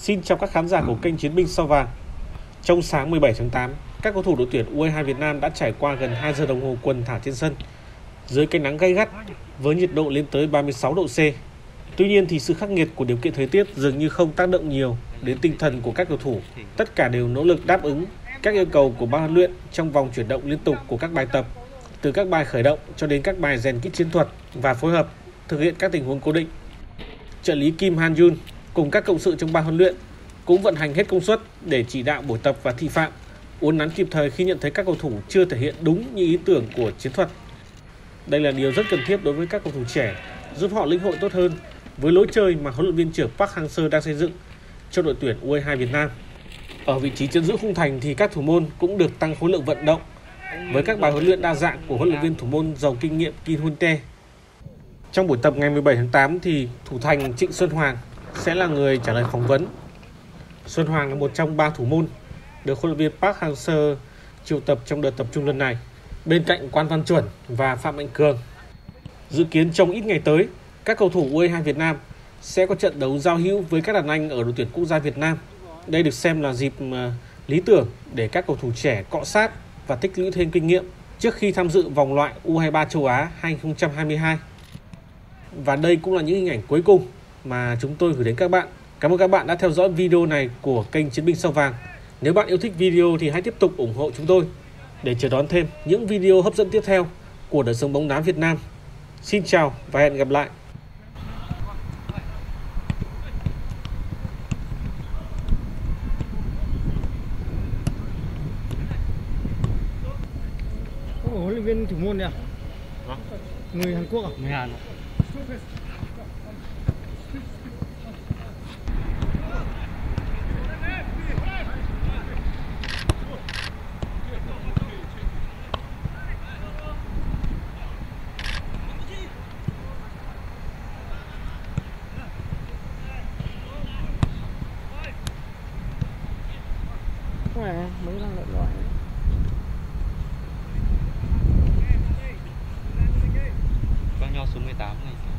Xin chào các khán giả của kênh Chiến binh Sao Vàng. Trong sáng 17 tháng 8, các cầu thủ đội tuyển U22 Việt Nam đã trải qua gần 2 giờ đồng hồ quần thả trên sân dưới cái nắng gay gắt với nhiệt độ lên tới 36 độ C. Tuy nhiên thì sự khắc nghiệt của điều kiện thời tiết dường như không tác động nhiều đến tinh thần của các cầu thủ. Tất cả đều nỗ lực đáp ứng các yêu cầu của ban huấn luyện trong vòng chuyển động liên tục của các bài tập, từ các bài khởi động cho đến các bài rèn kỹ chiến thuật và phối hợp thực hiện các tình huống cố định. Trợ lý Kim Han Jun cùng các cộng sự trong ban huấn luyện cũng vận hành hết công suất để chỉ đạo buổi tập và thị phạm, uốn nắn kịp thời khi nhận thấy các cầu thủ chưa thể hiện đúng như ý tưởng của chiến thuật. Đây là điều rất cần thiết đối với các cầu thủ trẻ, giúp họ lĩnh hội tốt hơn với lối chơi mà huấn luyện viên trưởng Park Hang-seo đang xây dựng cho đội tuyển U22 Việt Nam. Ở vị trí chân giữ khung thành thì các thủ môn cũng được tăng khối lượng vận động với các bài huấn luyện đa dạng của huấn luyện viên thủ môn giàu kinh nghiệm Kim Hun-tae. Trong buổi tập ngày 17 tháng 8 thì thủ thành Trịnh Xuân Hoàng sẽ là người trả lời phỏng vấn. Xuân Hoàng là một trong 3 thủ môn được huấn luyện viên Park Hang-seo triệu tập trong đợt tập trung lần này, bên cạnh Quan Văn Chuẩn và Phạm Mạnh Cường. Dự kiến trong ít ngày tới, các cầu thủ U22 Việt Nam sẽ có trận đấu giao hữu với các đàn anh ở đội tuyển quốc gia Việt Nam. Đây được xem là dịp lý tưởng để các cầu thủ trẻ cọ sát và tích lũy thêm kinh nghiệm trước khi tham dự vòng loại U23 châu Á 2022. Và đây cũng là những hình ảnh cuối cùng mà chúng tôi gửi đến các bạn. Cảm ơn các bạn đã theo dõi video này của kênh Chiến binh Sao Vàng. Nếu bạn yêu thích video thì hãy tiếp tục ủng hộ chúng tôi để chờ đón thêm những video hấp dẫn tiếp theo của đời sống bóng đá Việt Nam. Xin chào và hẹn gặp lại. Huấn luyện viên thủ môn đấy à? Người Hàn Quốc à? Người Hàn. Khỏe, mấy đang lợi loại. Quang Nho số 18 này.